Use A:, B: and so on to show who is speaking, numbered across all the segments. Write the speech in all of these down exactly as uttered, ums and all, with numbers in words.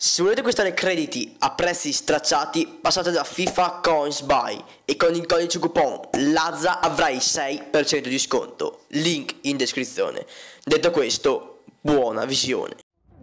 A: Se volete acquistare crediti a prezzi stracciati, passate da FIFA Coins Buy e con il codice coupon Lazza avrai sei per cento di sconto. Link in descrizione. Detto questo, buona visione.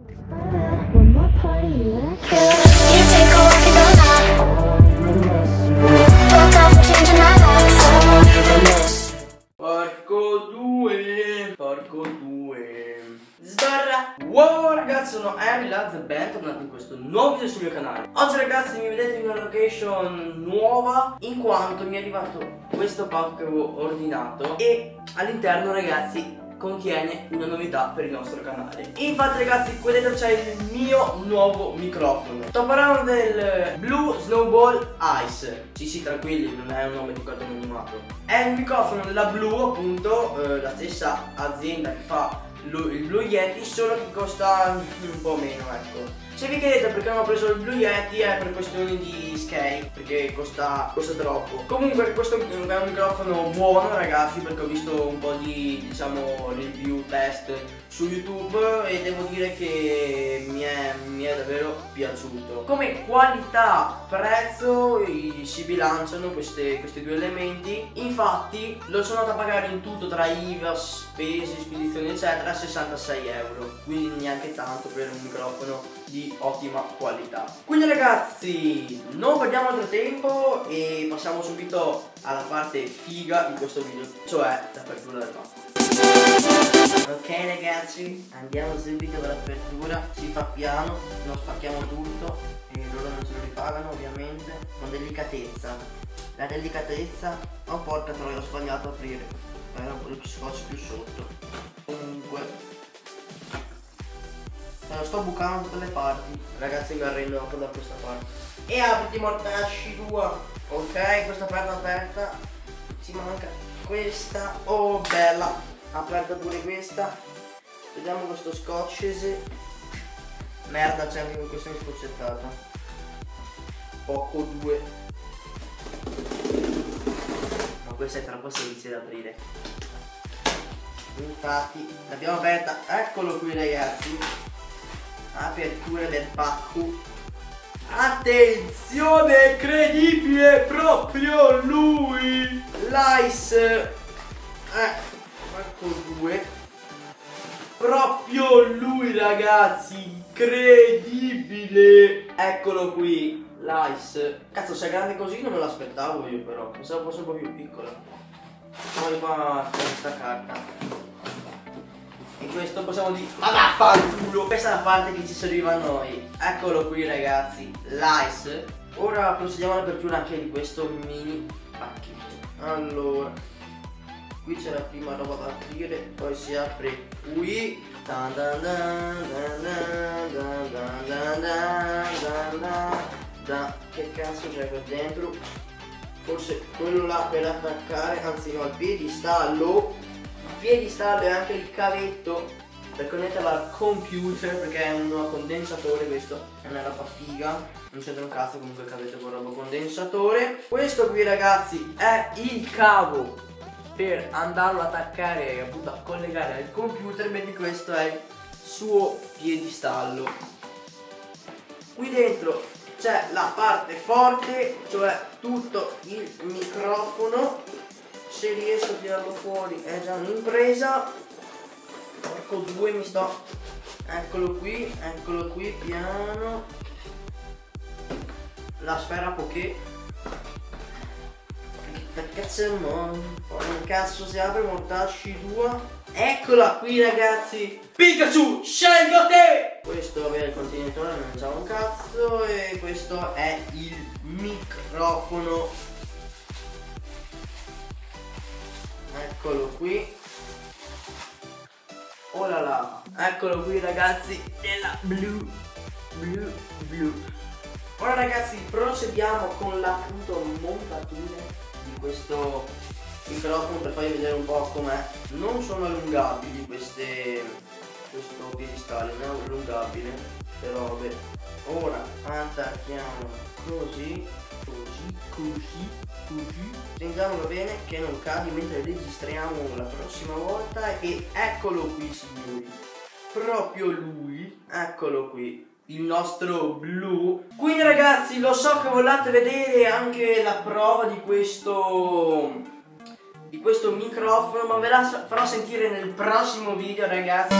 A: Porco due, porco due. Sbarra. Wow ragazzi, sono Harry Lazza e bentornati in questo nuovo video sul mio canale. Oggi ragazzi mi vedete in una location nuova, in quanto mi è arrivato questo pack che avevo ordinato e all'interno ragazzi contiene una novità per il nostro canale. Infatti ragazzi, qui dentro c'è il mio nuovo microfono. Sto parlando del Blue Snowball Ice. Sì sì, tranquilli, non è un nome di cartone animato. È il microfono della Blue, appunto, eh, la stessa azienda che fa il Blue Yeti, solo che costa un po' meno, ecco. Se vi chiedete perché non ho preso il Blue Yeti è per questioni di scale, perché costa, costa troppo. Comunque questo è un microfono buono ragazzi, perché ho visto un po' di, diciamo, review test su YouTube e devo dire che mi è, mi è davvero piaciuto. Come qualità prezzo si bilanciano queste, questi due elementi. Infatti lo sono andato a pagare in tutto tra I V A, spese, spedizioni eccetera sessantasei euro, quindi neanche tanto per un microfono di ottima qualità. Quindi ragazzi, non perdiamo altro tempo e passiamo subito alla parte figa di questo video, cioè l'apertura del pacco. Ok ragazzi, andiamo subito all'apertura. Si fa piano, non spacchiamo tutto e loro non se lo ripagano ovviamente, con delicatezza. La delicatezza, oh porca troia, ho sbagliato a aprire, era un po' di scotch più sotto. Comunque lo sto bucando da tutte le parti. Ragazzi mi arrendo anche da questa parte. E apriti mortacci tua. Ok, questa parte aperta. Ci manca questa. Oh bella, aperta pure questa. Vediamo questo scotch. Merda, c'è anche questa scoccettata. Poco due. Ma questa è troppo semplice da aprire. Infatti l'abbiamo aperta. Eccolo qui ragazzi, apertura del pacco. Attenzione, incredibile, proprio lui, l'Ice, eh, Marco due, proprio lui ragazzi, incredibile. Eccolo qui, l'Ice. Cazzo, se è grande così non me l'aspettavo io, però pensavo fosse un po' più piccola. Poi qua questa carta. E questo possiamo dire, ma vaffanculo. Questa è la parte che ci serviva a noi. Eccolo qui ragazzi, l'Ice. Ora procediamo all'apertura anche di questo mini pacchetto. Allora, qui c'è la prima roba da aprire, poi si apre qui. Dan dan dan dan dan dan dan dan dan dan. Che cazzo c'è qua dentro? Forse quello là per attaccare, anzi no, il piedistallo. Piedistallo e anche il cavetto per connetterlo al computer, perché è un condensatore. Questo è una roba figa, non c'entra un cazzo, comunque il cavetto con roba condensatore. Questo qui ragazzi è il cavo per andarlo ad attaccare, appunto a collegare al computer, mentre questo è il suo piedistallo. Qui dentro c'è la parte forte, cioè tutto il microfono. Se riesco a tirarlo fuori è già un'impresa. Porco due, mi sto. Eccolo qui, eccolo qui, piano. La sfera poké. Che cazzo è un mondo? Poi un cazzo si apre, mortacci tua. Eccola qui ragazzi, Pikachu, scelgo te! Questo avere il contenitore non c'ha un cazzo. E questo è il microfono. Eccolo qui. Oh là là. Eccolo qui ragazzi, della Blue Blue Blue. Ora ragazzi procediamo con la appunto montatura di questo microfono per farvi vedere un po' com'è. Non sono allungabili queste, questo piedistallo non è allungabile, però vabbè. Ora attacchiamo così, così, così, così. Sentiamolo bene che non cadi mentre registriamo la prossima volta. E eccolo qui signori, proprio lui, eccolo qui, il nostro blu. Quindi ragazzi, lo so che volete vedere anche la prova di questo di questo microfono, ma ve la farò sentire nel prossimo video, ragazzi.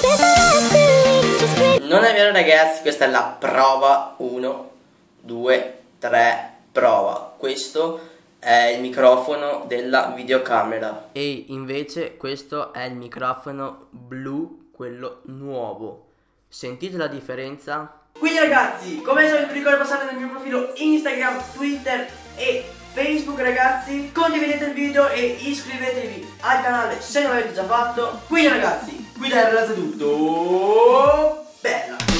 A: Non è vero ragazzi, questa è la prova. Uno, due, tre, prova. Questo è il microfono della videocamera e invece questo è il microfono blu, quello nuovo. Sentite la differenza? Quindi ragazzi, come al solito vi ricordo di passare nel mio profilo Instagram, Twitter e Facebook, ragazzi. Condividete il video e iscrivetevi al canale se non l'avete già fatto. Quindi ragazzi, qui da Relazza tutto, bella!